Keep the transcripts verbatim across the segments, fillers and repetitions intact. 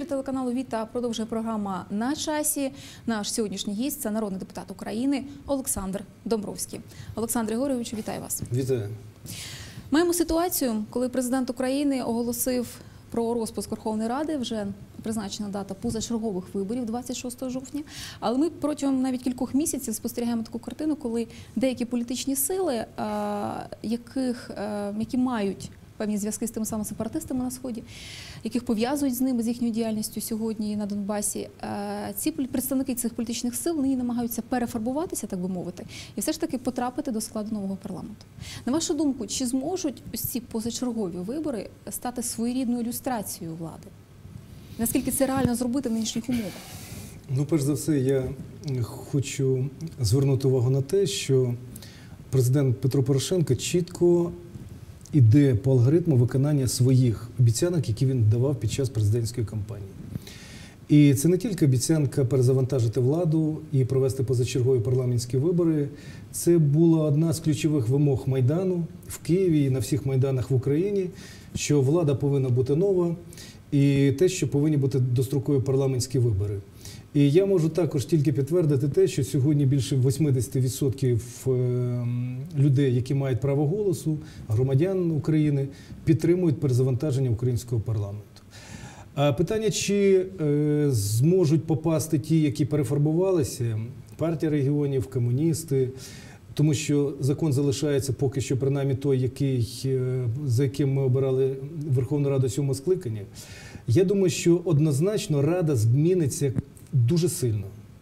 ефірі телеканалу «Віта» продовжує програма «На часі». Наш сьогоднішній гість – це народний депутат України Олександр Домбровський. Олександр Григоровичу, вітаю вас. Вітаю. Маємо ситуацію, коли президент України оголосив про розпуск Верховної Ради, вже призначена дата позачергових виборів двадцять шостого жовтня. Але ми протягом навіть кількох місяців спостерігаємо таку картину, коли деякі політичні сили, яких, які мають певні зв'язки з тими самими сепаратистами на Сході, яких пов'язують з ними, з їхньою діяльністю сьогодні на Донбасі, ці представники цих політичних сил нині намагаються перефарбуватися, так би мовити, і все ж таки потрапити до складу нового парламенту. На вашу думку, чи зможуть ось ці позачергові вибори стати своєрідною ілюстрацією влади? Наскільки це реально зробити в нинішніх умовах? Ну, перш за все, я хочу звернути увагу на те, що президент Петро Порошенко чітко іде по алгоритму виконання своїх обіцянок, які він давав під час президентської кампанії. І це не тільки обіцянка перезавантажити владу і провести позачергові парламентські вибори. Це була одна з ключових вимог Майдану в Києві і на всіх Майданах в Україні, що влада повинна бути нова і те, що повинні бути дострокові парламентські вибори. І я можу також тільки підтвердити те, що сьогодні більше вісімдесят відсотків людей, які мають право голосу, громадян України, підтримують перезавантаження українського парламенту. А питання, чи е, зможуть попасти ті, які перефарбувалися, партія регіонів, комуністи, тому що закон залишається поки що принаймні той, який, за яким ми обирали Верховну Раду сьомого скликання. Я думаю, що однозначно Рада зміниться дуже сильно.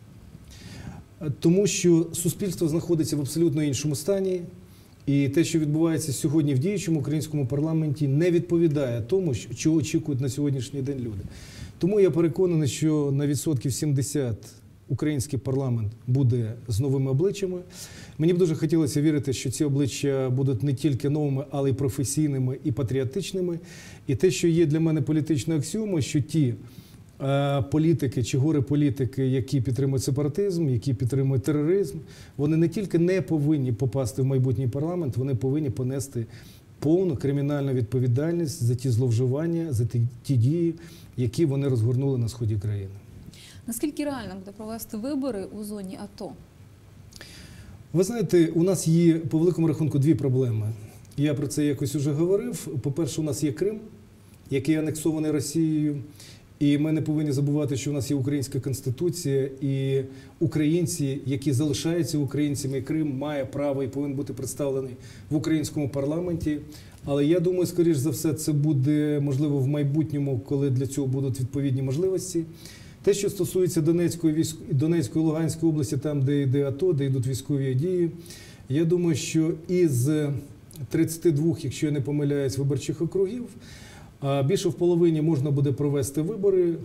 Тому що суспільство знаходиться в абсолютно іншому стані, і те, що відбувається сьогодні в діючому українському парламенті, не відповідає тому, чого очікують на сьогоднішній день люди. Тому я переконаний, що на відсотків сімдесят український парламент буде з новими обличчями. Мені б дуже хотілося вірити, що ці обличчя будуть не тільки новими, але й професійними і патріотичними. І те, що є для мене політичною аксіомою, що ті політики чи горе-політики, які підтримують сепаратизм, які підтримують тероризм, вони не тільки не повинні попасти в майбутній парламент, вони повинні понести повну кримінальну відповідальність за ті зловживання, за ті, ті дії, які вони розгорнули на сході країни. Наскільки реально буде провести вибори у зоні АТО? Ви знаєте, у нас є по великому рахунку дві проблеми. Я про це якось уже говорив. По-перше, у нас є Крим, який анексований Росією. І ми не повинні забувати, що у нас є українська конституція, і українці, які залишаються українцями, і Крим має право і повинен бути представлений в українському парламенті. Але я думаю, скоріш за все, це буде можливо в майбутньому, коли для цього будуть відповідні можливості. Те, що стосується Донецької, військ... Донецької, Луганської області, там, де йде АТО, де йдуть військові дії, я думаю, що із тридцяти двох, якщо я не помиляюсь, виборчих округів, більше в половині можна буде провести вибори,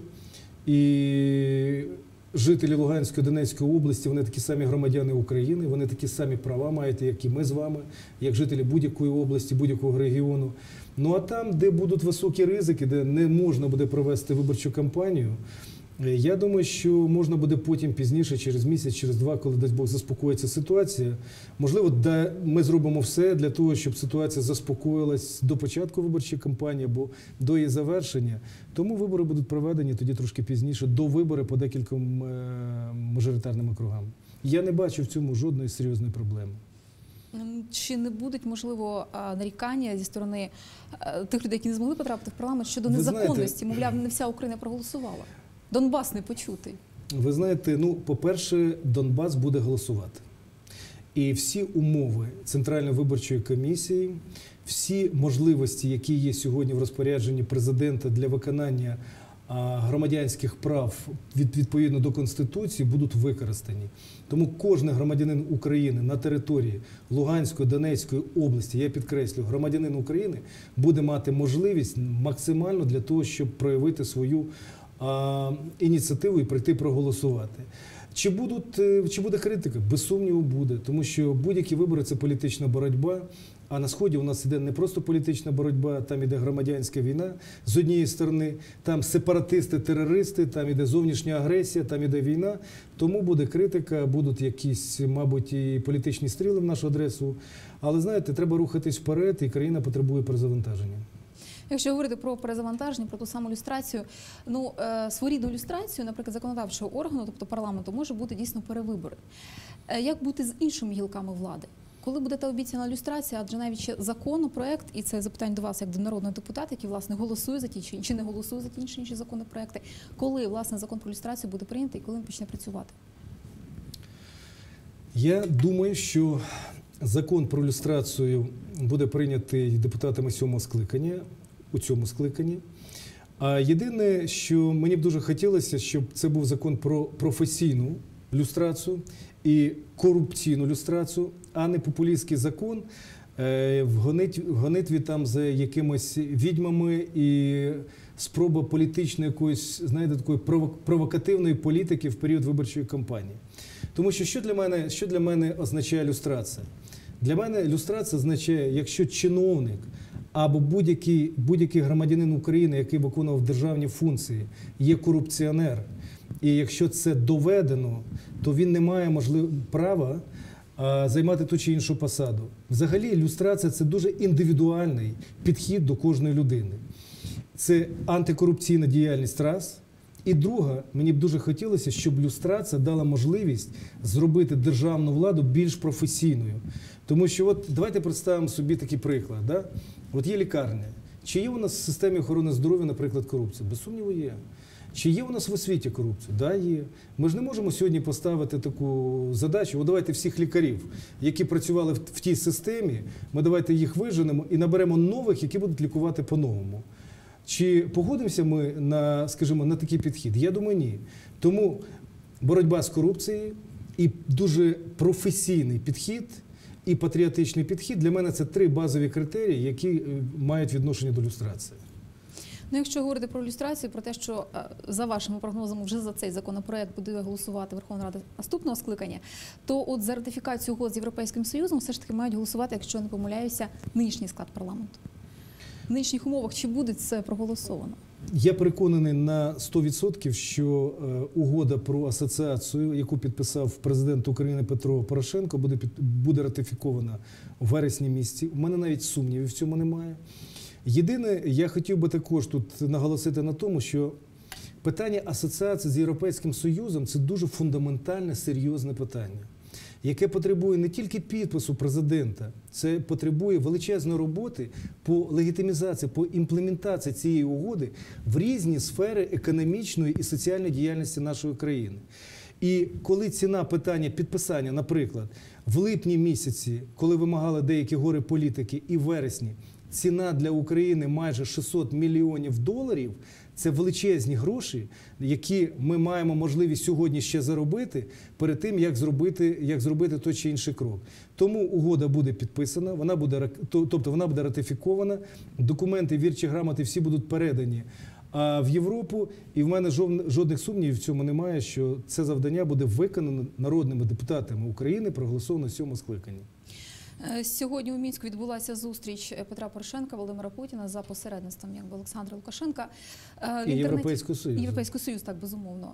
і жителі Луганської, Донецької області, вони такі самі громадяни України, вони такі самі права мають, як і ми з вами, як жителі будь-якої області, будь-якого регіону. Ну а там, де будуть високі ризики, де не можна буде провести виборчу кампанію, я думаю, що можна буде потім пізніше, через місяць, через два, коли, дасть Бог, заспокоїться ситуація. Можливо, ми зробимо все для того, щоб ситуація заспокоїлась до початку виборчої кампанії або до її завершення. Тому вибори будуть проведені тоді трошки пізніше, до виборів по декільком мажоритарним округам. Я не бачу в цьому жодної серйозної проблеми. Чи не будуть, можливо, нарікання зі сторони тих людей, які не змогли потрапити в парламент, щодо незаконності? Мовляв, не вся Україна проголосувала. Донбас не почутий. Ви знаєте, ну, по-перше, Донбас буде голосувати. І всі умови Центральної виборчої комісії, всі можливості, які є сьогодні в розпорядженні президента для виконання а, громадянських прав від, відповідно до Конституції, будуть використані. Тому кожен громадянин України на території Луганської, Донецької області, я підкреслю, громадянин України буде мати можливість максимально для того, щоб проявити свою ініціативу і прийти проголосувати. Чи, будуть, чи буде критика? Без сумніву буде, тому що будь-які вибори – це політична боротьба, а на Сході у нас іде не просто політична боротьба, там іде громадянська війна з однієї сторони, там сепаратисти, терористи, там іде зовнішня агресія, там іде війна, тому буде критика, будуть якісь, мабуть, і політичні стріли в нашу адресу, але, знаєте, треба рухатись вперед, і країна потребує перезавантаження. Якщо говорити про перезавантаження, про ту саму люстрацію, ну е, своєрідну люстрацію, наприклад, законодавчого органу, тобто парламенту, може бути дійсно перевибори. Е, як бути з іншими гілками влади? Коли буде та обіцяна люстрація, адже навіть ще законопроект, і це запитання до вас як до народного депутата, який, власне, голосує за ті чи, чи не голосує за ті інші, інші законопроекти, коли, власне, закон про люстрацію буде прийнятий і коли він почне працювати? Я думаю, що закон про люстрацію буде прийнятий депутатами сьомого скликання, у цьому скликанні. А єдине, що мені б дуже хотілося, щоб це був закон про професійну люстрацію і корупційну люстрацію, а не популістський закон в гонитві там за якимось відьмами і спроба політичної якоїсь, знаєте, такої провокативної політики в період виборчої кампанії. Тому що що для мене, що для мене означає люстрація? Для мене люстрація означає, якщо чиновник або будь-який будь-який громадянин України, який виконував державні функції, є корупціонер, і якщо це доведено, то він не має можливо права а, займати ту чи іншу посаду. Взагалі, люстрація – це дуже індивідуальний підхід до кожної людини. Це антикорупційна діяльність раз. І друга, мені б дуже хотілося, щоб люстрація дала можливість зробити державну владу більш професійною. Тому що, от давайте представимо собі такий приклад. Да? От є лікарня. Чи є у нас в системі охорони здоров'я, наприклад, корупція? Без сумніву є. Чи є у нас в освіті корупція? Да, є. Ми ж не можемо сьогодні поставити таку задачу, от давайте всіх лікарів, які працювали в, в тій системі, ми давайте їх виженемо і наберемо нових, які будуть лікувати по-новому. Чи погодимося ми на, скажімо, на такий підхід? Я думаю, ні. Тому боротьба з корупцією і дуже професійний підхід, і патріотичний підхід, для мене це три базові критерії, які мають відношення до люстрації. Ну, якщо говорити про люстрацію, про те, що за вашими прогнозами вже за цей законопроект буде голосувати Верховна Рада наступного скликання, то от за ратифікацію угод з Європейським Союзом все ж таки мають голосувати, якщо не помиляюся, нинішній склад парламенту. В нинішніх умовах чи буде це проголосовано? Я переконаний на сто відсотків, що угода про асоціацію, яку підписав президент України Петро Порошенко, буде, буде ратифікована у вересні місяці. У мене навіть сумнівів в цьому немає. Єдине, я хотів би також тут наголосити на тому, що питання асоціації з Європейським Союзом – це дуже фундаментальне, серйозне питання, яке потребує не тільки підпису президента, це потребує величезної роботи по легітимізації, по імплементації цієї угоди в різні сфери економічної і соціальної діяльності нашої країни. І коли ціна питання підписання, наприклад, в липні місяці, коли вимагали деякі гори політики, і в вересні, ціна для України майже шістсот мільйонів доларів, це величезні гроші, які ми маємо можливість сьогодні ще заробити перед тим, як зробити, як зробити той чи інший крок. Тому угода буде підписана, вона буде, тобто вона буде ратифікована, документи, вірчі грамоти всі будуть передані в Європу, і в мене жодних сумнівів в цьому немає, що це завдання буде виконано народними депутатами України, проголосовано в сьомому скликанні. Сьогодні у Мінську відбулася зустріч Петра Порошенка, Володимира Путіна за посередництвом якби Олександра Лукашенка. І Європейського Союзу. Європейського Союзу, так, безумовно.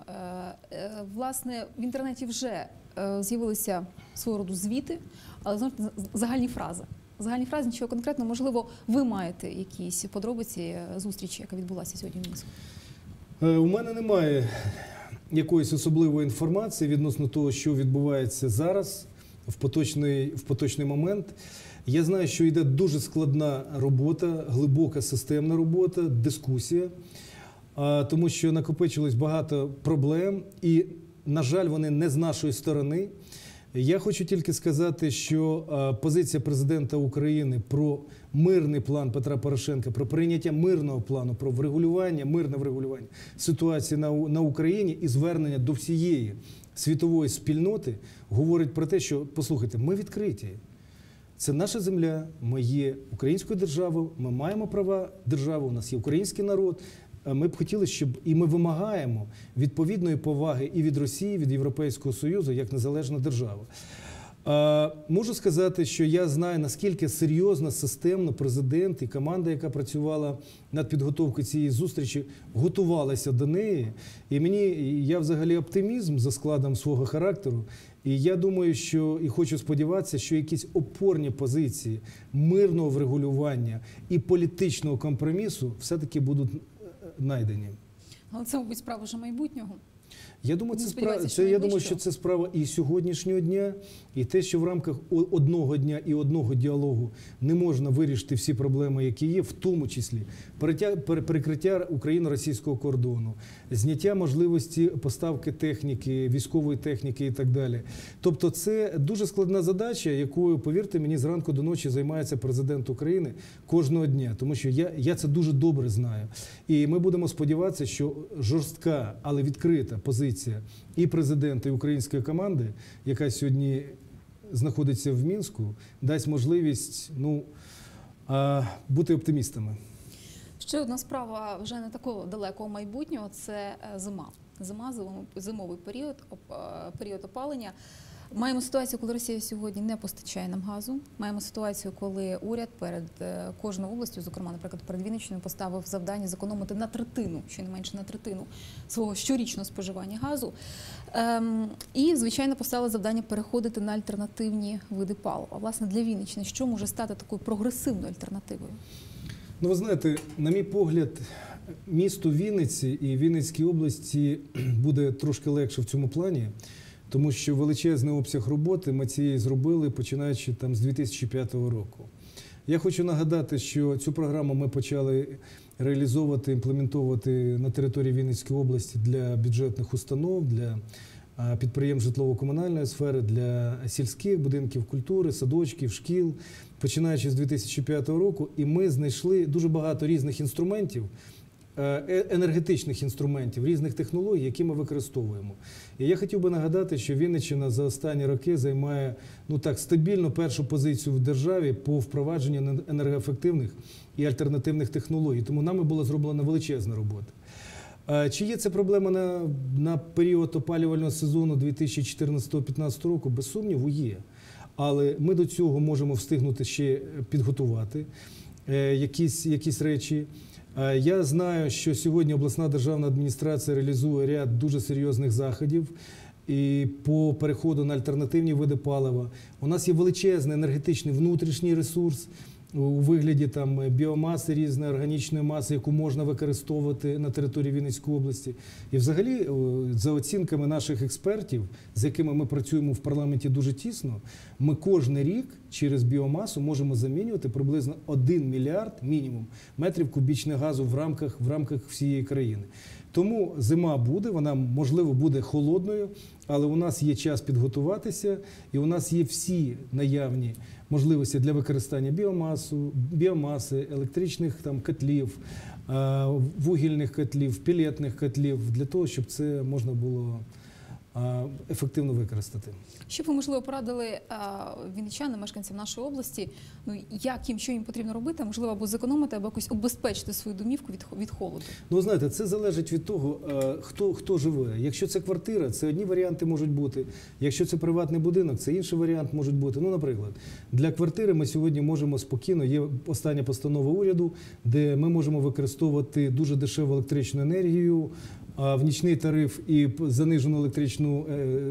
Власне, в інтернеті вже з'явилися свого роду звіти, але, знаєте, загальні фрази. Загальні фрази, нічого конкретного. Можливо, ви маєте якісь подробиці зустрічі, яка відбулася сьогодні в Мінську? У мене немає якоїсь особливої інформації відносно того, що відбувається зараз, в поточний, в поточний момент. Я знаю, що йде дуже складна робота, глибока системна робота, дискусія, тому що накопичилось багато проблем і, на жаль, вони не з нашої сторони. Я хочу тільки сказати, що позиція президента України про мирний план Петра Порошенка, про прийняття мирного плану, про врегулювання, мирне врегулювання ситуації на, на Україні і звернення до всієї світової спільноти говорить про те, що, послухайте, ми відкриті. Це наша земля, ми є українською державою, ми маємо права держави, у нас є український народ. Ми б хотіли, щоб і ми вимагаємо відповідної поваги і від Росії, і від Європейського Союзу, як незалежна держава. А, можу сказати, що я знаю, наскільки серйозно, системно президент і команда, яка працювала над підготовкою цієї зустрічі, готувалася до неї. І мені, я взагалі оптимізм за складом свого характеру. І я думаю, що, і хочу сподіватися, що якісь опорні позиції мирного врегулювання і політичного компромісу все-таки будуть знайдені. Але це, мабуть, справа вже майбутнього. Я думаю, це, Сподіваюся, справа, що це, я думаю, найближчого. що це справа і сьогоднішнього дня, і те, що в рамках о- одного дня і одного діалогу не можна вирішити всі проблеми, які є, в тому числі перетя- пере- перекриття Україно-російського кордону, зняття можливості поставки техніки, військової техніки і так далі. Тобто це дуже складна задача, якою, повірте мені, зранку до ночі займається президент України кожного дня, тому що я, я це дуже добре знаю. І ми будемо сподіватися, що жорстка, але відкрита позиція і президента, і української команди, яка сьогодні знаходиться в Мінську, дасть можливість, ну, а, бути оптимістами. Ще одна справа вже не такого далекого майбутнього – це е, зима. Зима, зимовий- зимовий період, оп- е, період опалення. Маємо ситуацію, коли Росія сьогодні не постачає нам газу. Маємо ситуацію, коли уряд перед е, кожною областю, зокрема, наприклад, перед Вінниччиною, поставив завдання зекономити на третину, що не менше на третину свого щорічного споживання газу. Ем, і, звичайно, поставили завдання переходити на альтернативні види палива. Власне, для Вінниччини що може стати такою прогресивною альтернативою? Ну, ви знаєте, на мій погляд, місту Вінниці і Вінницькій області буде трошки легше в цьому плані, тому що величезний обсяг роботи ми цієї зробили, починаючи там з дві тисячі п'ятого року. Я хочу нагадати, що цю програму ми почали реалізовувати, імплементовувати на території Вінницької області для бюджетних установ, для а, підприємств житлово-комунальної сфери, для сільських будинків культури, садочків, шкіл, починаючи з дві тисячі п'ятого року. І ми знайшли дуже багато різних інструментів, е, енергетичних інструментів, різних технологій, які ми використовуємо. І я хотів би нагадати, що Вінниччина за останні роки займає, ну так, стабільно першу позицію в державі по впровадженню енергоефективних і альтернативних технологій. Тому нами була зроблена величезна робота. А чи є це проблема на, на період опалювального сезону дві тисячі чотирнадцятого-п'ятнадцятого року? Без сумніву, є. Але ми до цього можемо встигнути ще підготувати е, якісь, якісь речі. Е, я знаю, що сьогодні обласна державна адміністрація реалізує ряд дуже серйозних заходів і по переходу на альтернативні види палива. У нас є величезний енергетичний внутрішній ресурс у вигляді там біомаси різної, органічної маси, яку можна використовувати на території Вінницької області. І взагалі, за оцінками наших експертів, з якими ми працюємо в парламенті дуже тісно, ми кожен рік через біомасу можемо замінювати приблизно один мільярд мінімум метрів кубічних газу в рамках, в рамках всієї країни. Тому зима буде, вона, можливо, буде холодною, але у нас є час підготуватися, і у нас є всі наявні можливості для використання біомасу, біомаси, електричних там, котлів, вугільних котлів, пелетних котлів, для того, щоб це можна було ефективно використати. Що б ви, можливо, порадили вінничанам, мешканцям нашої області, ну, як їм, що їм потрібно робити, можливо, або зекономити, або якось убезпечити свою домівку від, від холоду? Ну, знаєте, це залежить від того, хто, хто живе. Якщо це квартира, це одні варіанти можуть бути. Якщо це приватний будинок, це інший варіант може бути. Ну, наприклад, для квартири ми сьогодні можемо спокійно, є остання постанова уряду, де ми можемо використовувати дуже дешеву електричну енергію, в нічний тариф і занижену електричну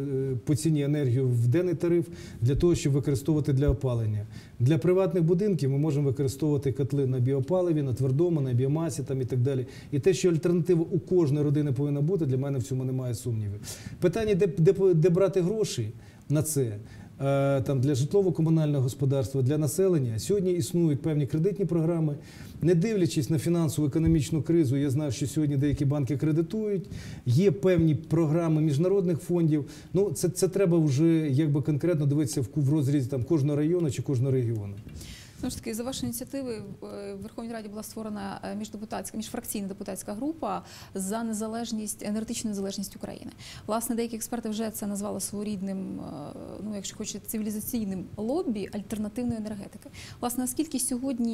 по ціні енергію в денний тариф для того, щоб використовувати для опалення. Для приватних будинків ми можемо використовувати котли на біопаливі, на твердому, на біомасі там, і так далі. І те, що альтернатива у кожної родини повинна бути, для мене в цьому немає сумнівів. Питання, де, де, де брати гроші на це, там, для житлово-комунального господарства, для населення. Сьогодні існують певні кредитні програми. Не дивлячись на фінансову економічну кризу, я знаю, що сьогодні деякі банки кредитують, є певні програми міжнародних фондів. Ну, це, це треба вже якби конкретно дивитися в, в розрізі там, кожного району чи кожного регіону. Знову ж таки, за вашої ініціативи в Верховній Раді була створена міждепутатська, міжфракційна депутатська група за незалежність, енергетичну незалежність України. Власне, деякі експерти вже це назвали своєрідним, ну, якщо хочете, цивілізаційним лобі альтернативної енергетики. Власне, наскільки сьогодні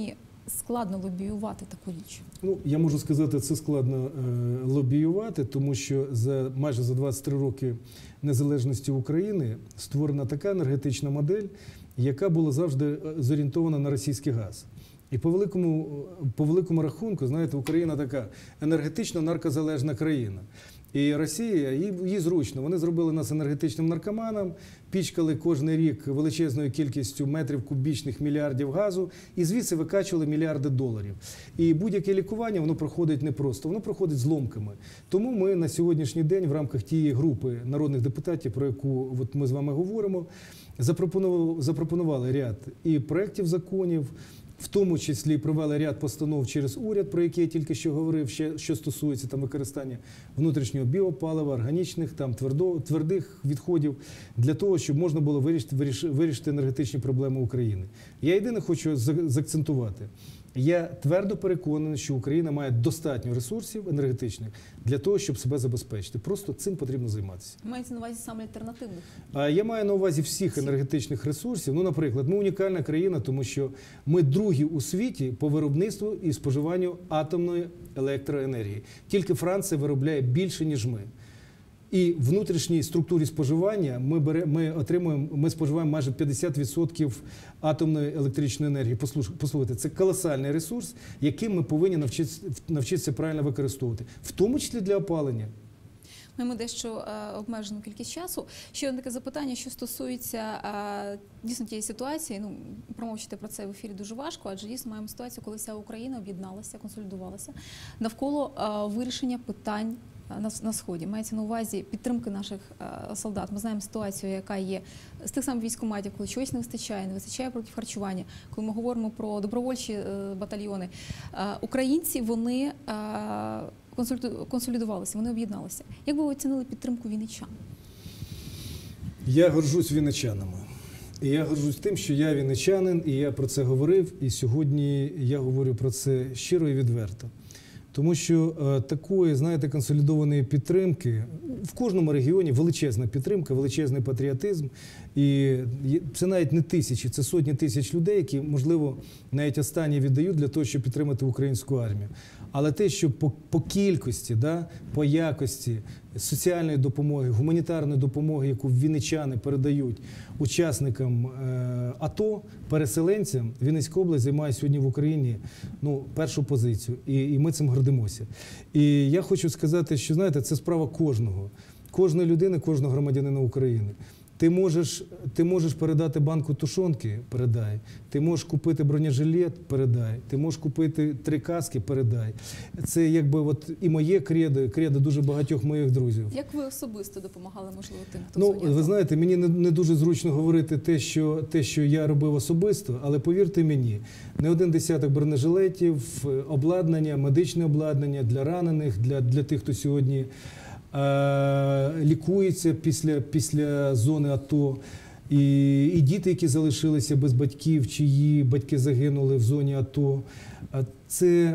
складно лобіювати таку річ? Ну, я можу сказати, це складно е, лобіювати, тому що за майже за двадцять три роки незалежності України створена така енергетична модель, яка була завжди зорієнтована на російський газ. І по великому, по великому рахунку, знаєте, Україна така енергетично наркозалежна країна. І Росія, їй, їй зручно, вони зробили нас енергетичним наркоманом, пічкали кожен рік величезною кількістю метрів кубічних мільярдів газу і звідси викачували мільярди доларів. І будь-яке лікування, воно проходить непросто, воно проходить зломками. Тому ми на сьогоднішній день в рамках тієї групи народних депутатів, про яку от ми з вами говоримо, запропонували, запропонували ряд і проєктів законів, в тому числі провели ряд постанов через уряд, про які я тільки що говорив, ще, що стосується там використання внутрішнього біопалива, органічних, там твердо, твердих відходів, для того, щоб можна було вирішити, вирішити, вирішити енергетичні проблеми України. Я єдине хочу заакцентувати. Я твердо переконаний, що Україна має достатньо ресурсів енергетичних для того, щоб себе забезпечити. Просто цим потрібно займатися. Мається на увазі саме альтернативних? Я маю на увазі всіх енергетичних ресурсів. Ну, наприклад, ми унікальна країна, тому що ми другі у світі по виробництву і споживанню атомної електроенергії. Тільки Франція виробляє більше, ніж ми. І в внутрішній структурі споживання ми, бере, ми, отримуємо, ми споживаємо майже п'ятдесят відсотків атомної електричної енергії. Послухайте, це колосальний ресурс, яким ми повинні навчитися, навчитися правильно використовувати, в тому числі для опалення. Маємо дещо е, обмежену кількість часу. Ще одне таке запитання, що стосується е, дійсно тієї ситуації. Ну, промовчити про це в ефірі дуже важко, адже дійсно маємо ситуацію, коли вся Україна об'єдналася, консолідувалася навколо е, вирішення питань на, на Сході. Мається на увазі підтримки наших е, солдат. Ми знаємо ситуацію, яка є з тих самих військкоматів, коли чогось не вистачає, не вистачає продуктів харчування. Коли ми говоримо про добровольчі е, батальйони, е, українці, вони е, консолідувалися, вони об'єдналися. Як би ви оцінили підтримку вінничан? Я горжусь вінничанами. І я горжусь тим, що я вінничанин, і я про це говорив, і сьогодні я говорю про це щиро і відверто. Тому що е, такої, знаєте, консолідованої підтримки в кожному регіоні величезна підтримка, величезний патріотизм. І це навіть не тисячі, це сотні тисяч людей, які, можливо, навіть останні віддають для того, щоб підтримати українську армію. Але те, що по, по кількості, да, по якості соціальної допомоги, гуманітарної допомоги, яку вінничани передають учасникам е, АТО, переселенцям, Вінницька область займає сьогодні в Україні ну, першу позицію. І, і ми цим гордимося. І я хочу сказати, що, знаєте, це справа кожного. Кожної людини, кожного громадянина України. Ти можеш, ти можеш передати банку тушонки – передай. Ти можеш купити бронежилет – передай. Ти можеш купити три каски – передай. Це якби от і моє кредо, і кредо дуже багатьох моїх друзів. Як ви особисто допомагали, можливо, тим, хто Ну, сьогодні? ви знаєте, мені не, не дуже зручно говорити те що, те, що я робив особисто, але повірте мені, не один десяток бронежилетів, обладнання, медичне обладнання для ранених, для, для тих, хто сьогодні лікується після, після зони АТО, і, і діти, які залишилися без батьків, чиї батьки загинули в зоні АТО. Це,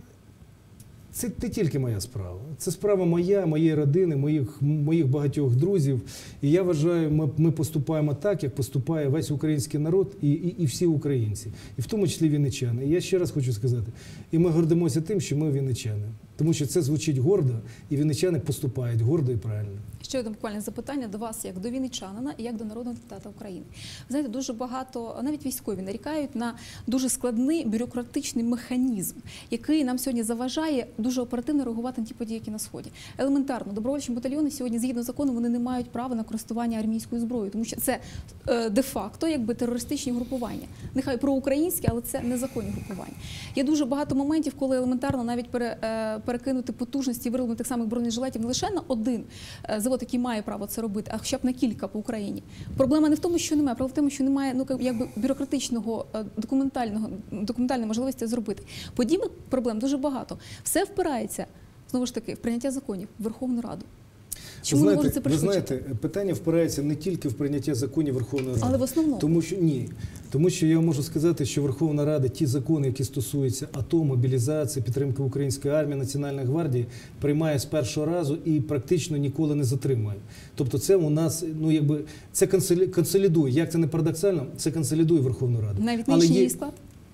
це не тільки моя справа. Це справа моя, моєї родини, моїх, моїх багатьох друзів. І я вважаю, ми, ми поступаємо так, як поступає весь український народ і, і, і всі українці. І в тому числі вінничани. І я ще раз хочу сказати, і ми гордимося тим, що ми вінничани. Тому що це звучить гордо, і вінничани поступають гордо і правильно. Ще одне буквально запитання до вас, як до вінничанина і як до народного депутата України. Ви знаєте, дуже багато, навіть військові, нарікають на дуже складний бюрократичний механізм, який нам сьогодні заважає дуже оперативно реагувати на ті події, які на Сході. Елементарно, добровольчі батальйони сьогодні, згідно закону, вони не мають права на користування армійською зброєю, тому що це е, де-факто якби терористичні групування. Нехай проукраїнські, але це незаконні групування. Є дуже багато моментів, коли елементарно навіть пере, е, перекинути потужності вироблення тих самих бронежилетів не лише на один е, завод, який має право це робити, а хоча б на кілька по Україні. Проблема не в тому, що немає, проблема в тому, що немає ну, якби бюрократичного, документального, документальної можливості це зробити. Подібних проблем дуже багато. Все впирається, знову ж таки, в прийняття законів, в Верховну Раду. Чому знаєте, не може це пришвидшити? Ви знаєте, питання впирається не тільки в прийняття законів Верховної Ради. Але в основному? Тому що, ні. Тому що я можу сказати, що Верховна Рада, ті закони, які стосуються АТО, мобілізації, підтримки української армії, Національної гвардії, приймає з першого разу і практично ніколи не затримує. Тобто це у нас, ну якби, це консолідує. Як це не парадоксально, це консолідує Верховну Раду. Навіть нинішній є... її склад?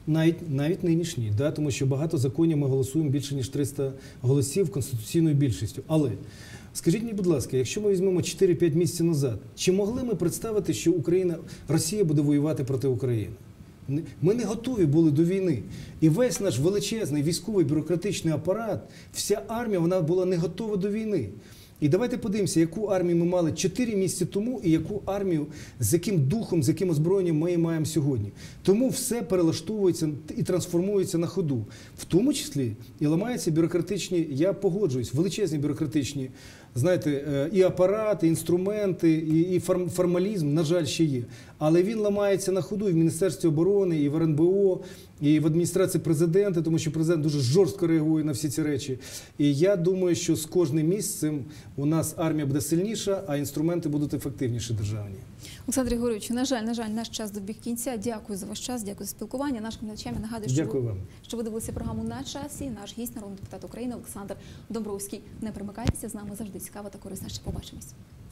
Навіть, навіть нинішній, да, тому що багато законів ми голосуємо більше, ніж триста голосів конституційною більшістю. Але скажіть мені, будь ласка, якщо ми візьмемо чотири-п'ять місяців назад, чи могли ми представити, що Україна, Росія буде воювати проти України? Ми не готові були до війни. І весь наш величезний військовий бюрократичний апарат, вся армія, вона була не готова до війни. І давайте подивимося, яку армію ми мали чотири місяці тому і яку армію, з яким духом, з яким озброєнням ми маємо сьогодні. Тому все перелаштовується і трансформується на ходу. В тому числі і ламаються бюрократичні, я погоджуюсь, величезні бюрократичні, знаєте, і апарати, і інструменти, і формалізм, на жаль, ще є. Але він ламається на ходу і в Міністерстві оборони, і в РНБО, і в адміністрації президента, тому що президент дуже жорстко реагує на всі ці речі. І я думаю, що з кожним місяцем у нас армія буде сильніша, а інструменти будуть ефективніші державні. Олександр Григорович, на жаль, на жаль, наш час добіг кінця. Дякую за ваш час, дякую за спілкування. Нашим глядачам я нагадую, що Дякую ви, вам. що ви дивилися програму «На часі». Наш гість, народний депутат України Олександр Домбровський. Не примикайтеся, з нами завжди цікаво та корисно. Ще побачимось.